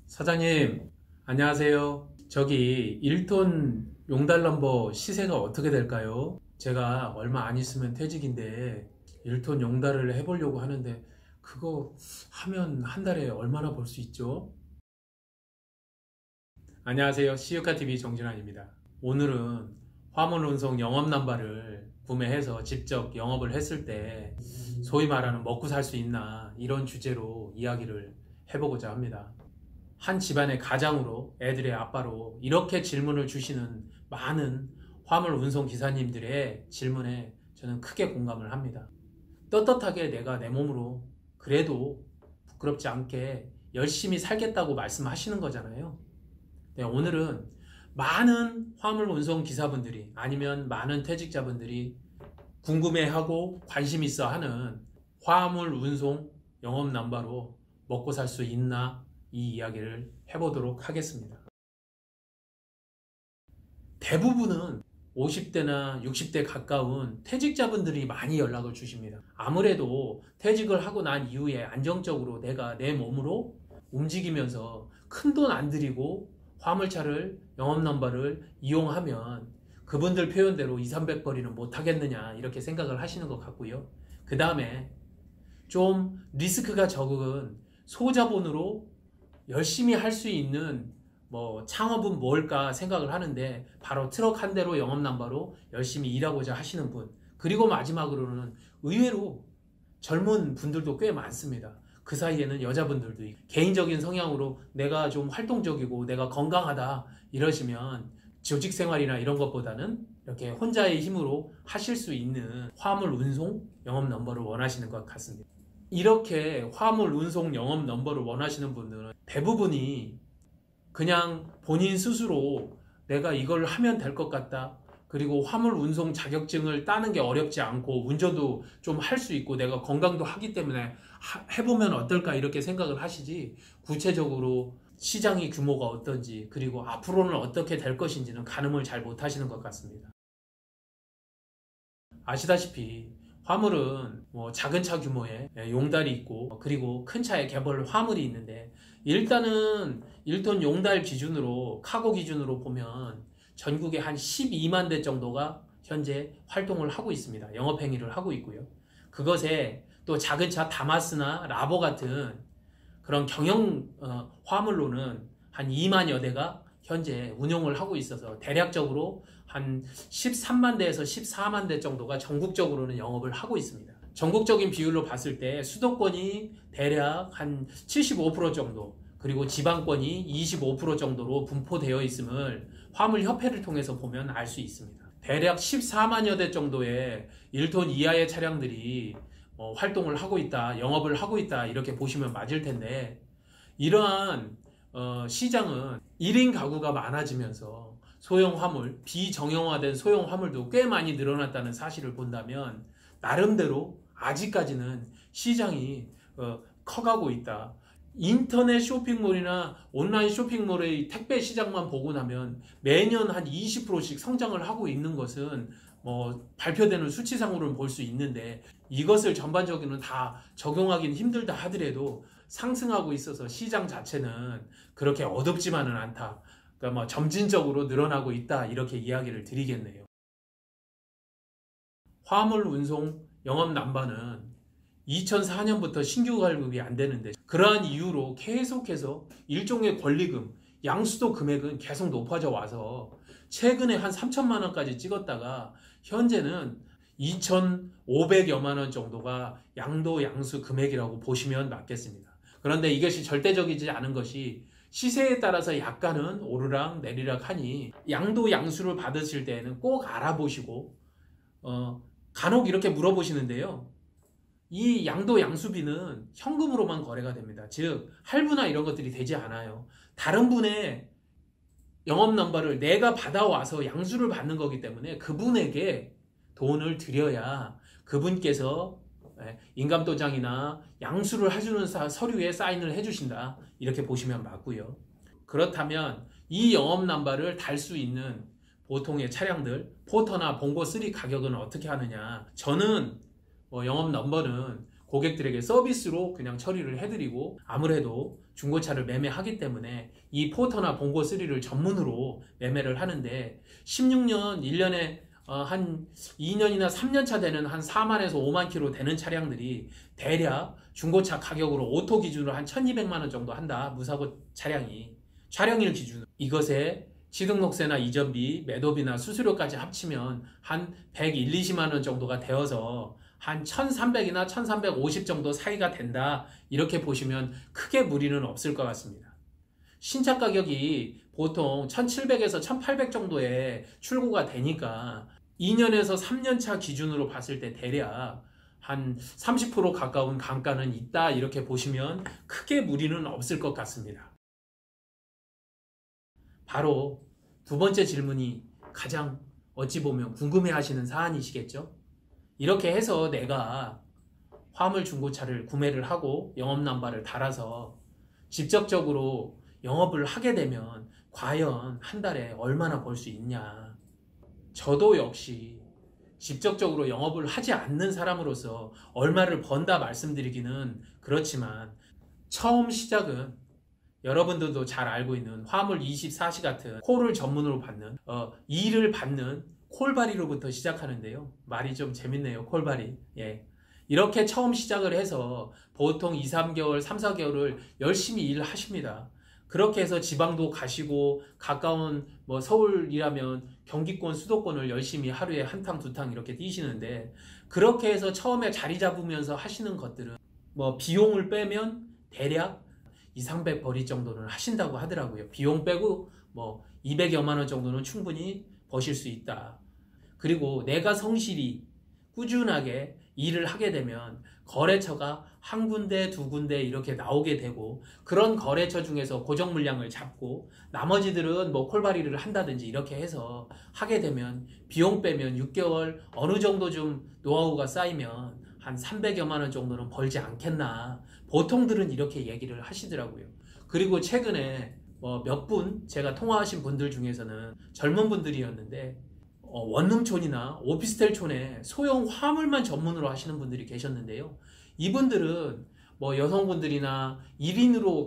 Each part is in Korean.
사장님, 안녕하세요. 저기 1톤 용달 넘버 시세가 어떻게 될까요? 제가 얼마 안 있으면 퇴직인데 1톤 용달을 해보려고 하는데 그거 하면 한 달에 얼마나 벌 수 있죠? 안녕하세요. 시유카TV 정진환입니다. 오늘은 화물 운송 영업 남바를 구매해서 직접 영업을 했을 때 소위 말하는 먹고 살 수 있나 이런 주제로 이야기를 해보고자 합니다. 한 집안의 가장으로 애들의 아빠로 이렇게 질문을 주시는 많은 화물 운송 기사님들의 질문에 저는 크게 공감을 합니다. 떳떳하게 내가 내 몸으로 그래도 부끄럽지 않게 열심히 살겠다고 말씀하시는 거잖아요. 네, 오늘은 많은 화물 운송 기사분들이 아니면 많은 퇴직자분들이 궁금해하고 관심 있어 하는 화물 운송 영업 남바로 먹고 살 수 있나 이 이야기를 해보도록 하겠습니다. 대부분은 50대나 60대 가까운 퇴직자분들이 많이 연락을 주십니다. 아무래도 퇴직을 하고 난 이후에 안정적으로 내가 내 몸으로 움직이면서 큰돈 안 들이고 화물차를 영업 넘버를 이용하면 그분들 표현대로 2, 300거리는 못 하겠느냐 이렇게 생각을 하시는 것 같고요. 그 다음에 좀 리스크가 적은 소자본으로 열심히 할 수 있는 창업은 뭘까 생각을 하는데 바로 트럭 한 대로 영업 남바로 열심히 일하고자 하시는 분, 그리고 마지막으로는 의외로 젊은 분들도 꽤 많습니다. 그 사이에는 여자분들도 있고 개인적인 성향으로 내가 좀 활동적이고 내가 건강하다 이러시면 조직 생활이나 이런 것보다는 이렇게 혼자의 힘으로 하실 수 있는 화물 운송 영업 넘버를 원하시는 것 같습니다. 이렇게 화물 운송 영업 넘버를 원하시는 분들은 대부분이 그냥 본인 스스로 내가 이걸 하면 될 것 같다. 그리고 화물 운송 자격증을 따는 게 어렵지 않고 운전도 좀 할 수 있고 내가 건강도 하기 때문에 해보면 어떨까 이렇게 생각을 하시지, 구체적으로 시장의 규모가 어떤지 그리고 앞으로는 어떻게 될 것인지는 가늠을 잘 못하시는 것 같습니다. 아시다시피 화물은 작은 차 규모의 용달이 있고 그리고 큰 차의 개벌 화물이 있는데, 일단은 1톤 용달 기준으로 카고 기준으로 보면 전국에 한 12만 대 정도가 현재 활동을 하고 있습니다. 영업행위를 하고 있고요. 그것에 또 작은 차 다마스나 라보 같은 그런 경영 화물로는 한 2만여 대가 현재 운영을 하고 있어서 대략적으로 한 13만 대에서 14만 대 정도가 전국적으로는 영업을 하고 있습니다. 전국적인 비율로 봤을 때 수도권이 대략 한 75% 정도, 그리고 지방권이 25% 정도로 분포되어 있음을 화물협회를 통해서 보면 알 수 있습니다. 대략 14만여 대 정도의 1톤 이하의 차량들이 활동을 하고 있다, 영업을 하고 있다 이렇게 보시면 맞을 텐데, 이러한 시장은 1인 가구가 많아지면서 소형 화물, 비정형화된 소형 화물도 꽤 많이 늘어났다는 사실을 본다면 나름대로 아직까지는 시장이 커가고 있다. 인터넷 쇼핑몰이나 온라인 쇼핑몰의 택배 시장만 보고 나면 매년 한 20%씩 성장을 하고 있는 것은 발표되는 수치상으로는 볼 수 있는데, 이것을 전반적으로는 다 적용하기는 힘들다 하더라도 상승하고 있어서 시장 자체는 그렇게 어둡지만은 않다. 그러니까 점진적으로 늘어나고 있다 이렇게 이야기를 드리겠네요. 화물 운송 영업 남바는 2004년부터 신규 발급이 안 되는데, 그러한 이유로 계속해서 일종의 권리금, 양수도 금액은 계속 높아져 와서 최근에 한 3천만 원까지 찍었다가 현재는 2,500여만 원 정도가 양도 양수 금액이라고 보시면 맞겠습니다. 그런데 이것이 절대적이지 않은 것이 시세에 따라서 약간은 오르락 내리락 하니 양도 양수를 받으실 때에는 꼭 알아보시고 간혹 이렇게 물어보시는데요. 이 양도 양수비는 현금으로만 거래가 됩니다. 즉 할부나 이런 것들이 되지 않아요. 다른 분의 영업 넘버를 내가 받아와서 양수를 받는 거기 때문에 그분에게 돈을 드려야 그분께서 인감도장이나 양수를 해주는 서류에 사인을 해주신다 이렇게 보시면 맞고요. 그렇다면 이 영업 넘버를 달 수 있는 보통의 차량들 포터나 봉고3 가격은 어떻게 하느냐, 저는 영업 넘버는 고객들에게 서비스로 그냥 처리를 해드리고, 아무래도 중고차를 매매하기 때문에 이 포터나 봉고3를 전문으로 매매를 하는데 16년 1년에 한 2년이나 3년 차 되는 한 4만에서 5만 킬로 되는 차량들이 대략 중고차 가격으로 오토 기준으로 한 1200만 원 정도 한다. 무사고 차량이 촬영일 기준으로. 이것에 취등록세나 이전비, 매도비나 수수료까지 합치면 한 110, 20만 원 정도가 되어서 한 1300이나 1350 정도 사이가 된다. 이렇게 보시면 크게 무리는 없을 것 같습니다. 신차 가격이 보통 1700에서 1800 정도에 출고가 되니까 2년에서 3년차 기준으로 봤을 때 대략 한 30% 가까운 감가는 있다. 이렇게 보시면 크게 무리는 없을 것 같습니다. 바로 두 번째 질문이 가장 어찌 보면 궁금해 하시는 사안이시겠죠? 이렇게 해서 내가 화물 중고차를 구매를 하고 영업남바를 달아서 직접적으로 영업을 하게 되면 과연 한 달에 얼마나 벌 수 있냐? 저도 역시 직접적으로 영업을 하지 않는 사람으로서 얼마를 번다 말씀드리기는 그렇지만, 처음 시작은 여러분들도 잘 알고 있는 화물 24시 같은 콜을 전문으로 받는 일을 받는 콜바리로부터 시작하는데요. 말이 좀 재밌네요. 콜바리. 예. 이렇게 처음 시작을 해서 보통 2, 3개월, 3, 4개월을 열심히 일을 하십니다. 그렇게 해서 지방도 가시고 가까운 서울이라면 경기권, 수도권을 열심히 하루에 한 탕, 두 탕 이렇게 뛰시는데, 그렇게 해서 처음에 자리 잡으면서 하시는 것들은 비용을 빼면 대략 2, 300 벌이 정도는 하신다고 하더라고요. 비용 빼고 200여만 원 정도는 충분히 버실 수 있다. 그리고 내가 성실히 꾸준하게 일을 하게 되면 거래처가 한 군데, 두 군데 이렇게 나오게 되고, 그런 거래처 중에서 고정 물량을 잡고 나머지들은 콜바리를 한다든지 이렇게 해서 하게 되면 비용 빼면 6개월 어느 정도 좀 노하우가 쌓이면 한 300여만 원 정도는 벌지 않겠나. 보통들은 이렇게 얘기를 하시더라고요. 그리고 최근에 몇 분 제가 통화하신 분들 중에서는 젊은 분들이었는데 원룸촌이나 오피스텔촌에 소형 화물만 전문으로 하시는 분들이 계셨는데요. 이분들은 여성분들이나 1인으로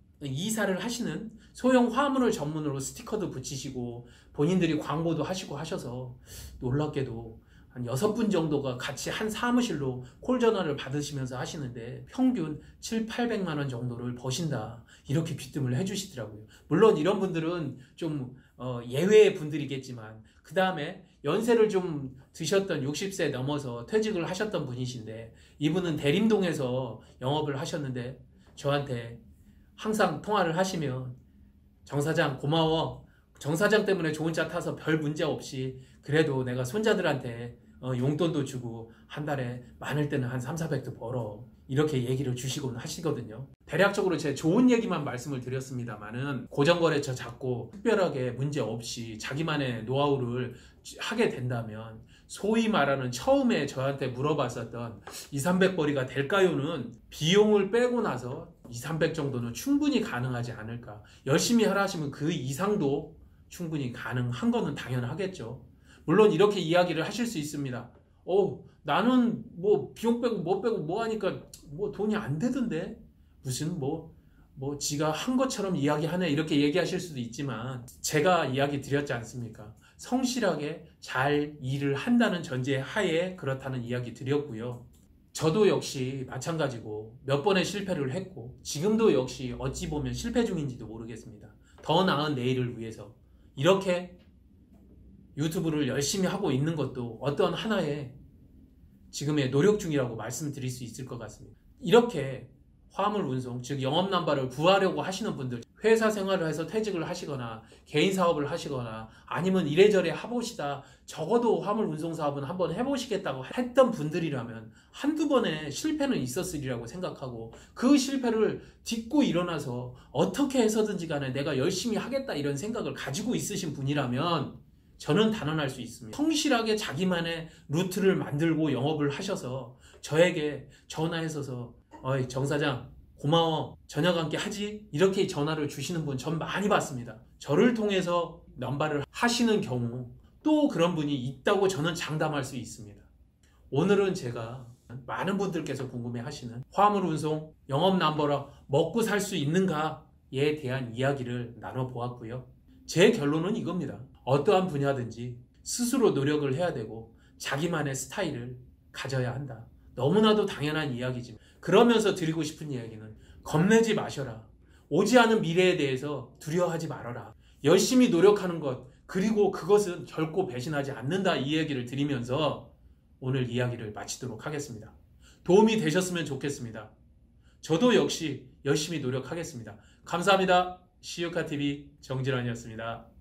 이사를 하시는 소형 화물을 전문으로 스티커도 붙이시고 본인들이 광고도 하시고 하셔서 놀랍게도 한 6분 정도가 같이 한 사무실로 콜전화를 받으시면서 하시는데 평균 7, 800만 원 정도를 버신다. 이렇게 귀뜸을 해주시더라고요. 물론 이런 분들은 좀 예외의 분들이겠지만, 그 다음에 연세를 좀 드셨던 60세 넘어서 퇴직을 하셨던 분이신데, 이분은 대림동에서 영업을 하셨는데 저한테 항상 통화를 하시면 정 사장 고마워. 정 사장 때문에 좋은 차 타서 별 문제 없이 그래도 내가 손자들한테 용돈도 주고 한 달에 많을 때는 한 3, 400도 벌어. 이렇게 얘기를 주시곤 하시거든요. 대략적으로 제 좋은 얘기만 말씀을 드렸습니다만은 고정거래처 잡고 특별하게 문제 없이 자기만의 노하우를 하게 된다면 소위 말하는 처음에 저한테 물어봤었던 2, 300벌이가 될까요는 비용을 빼고 나서 2, 300 정도는 충분히 가능하지 않을까. 열심히 하라 하시면 그 이상도 충분히 가능한 거는 당연하겠죠. 물론 이렇게 이야기를 하실 수 있습니다. 나는 비용 빼고 뭐 하니까 돈이 안 되던데 무슨 지가 한 것처럼 이야기하네, 이렇게 얘기하실 수도 있지만, 제가 이야기 드렸지 않습니까? 성실하게 잘 일을 한다는 전제 하에 그렇다는 이야기 드렸고요. 저도 역시 마찬가지고 몇 번의 실패를 했고 지금도 역시 어찌 보면 실패 중인지도 모르겠습니다. 더 나은 내일을 위해서 이렇게 유튜브를 열심히 하고 있는 것도 어떤 하나의 지금의 노력 중이라고 말씀드릴 수 있을 것 같습니다. 이렇게 화물 운송, 즉 영업남바를 구하려고 하시는 분들, 회사 생활을 해서 퇴직을 하시거나 개인 사업을 하시거나 아니면 이래저래 해보시다 적어도 화물 운송 사업은 한번 해보시겠다고 했던 분들이라면 한두 번의 실패는 있었으리라고 생각하고, 그 실패를 딛고 일어나서 어떻게 해서든지 간에 내가 열심히 하겠다 이런 생각을 가지고 있으신 분이라면 저는 단언할 수 있습니다. 성실하게 자기만의 루트를 만들고 영업을 하셔서 저에게 전화해서 어이 정 사장 고마워, 저녁 함께 하지? 이렇게 전화를 주시는 분 전 많이 봤습니다. 저를 통해서 넘바를 하시는 경우 또 그런 분이 있다고 저는 장담할 수 있습니다. 오늘은 제가 많은 분들께서 궁금해 하시는 화물 운송 영업 남버라 먹고 살 수 있는가에 대한 이야기를 나눠보았고요. 제 결론은 이겁니다. 어떠한 분야든지 스스로 노력을 해야 되고 자기만의 스타일을 가져야 한다. 너무나도 당연한 이야기지만 그러면서 드리고 싶은 이야기는 겁내지 마셔라. 오지 않은 미래에 대해서 두려워하지 말아라. 열심히 노력하는 것, 그리고 그것은 결코 배신하지 않는다, 이 얘기를 드리면서 오늘 이야기를 마치도록 하겠습니다. 도움이 되셨으면 좋겠습니다. 저도 역시 열심히 노력하겠습니다. 감사합니다. 시유카TV 정진환이었습니다.